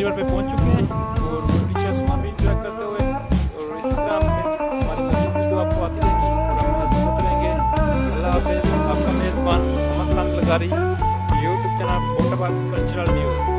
Level पे पहुंच चुके हैं और पीछे आसमान भी इंजॉय करते हुए, और इसी तरह हमारी मस्जिद भी तो आपको आती रहेंगी और हम यहाँ सुनते रहेंगे। अल्लाह हाफिज़। आपका मेज़बान मोहम्मद खान लगारी, यूट्यूब चैनल फोटोबास कल्चरल न्यूज़।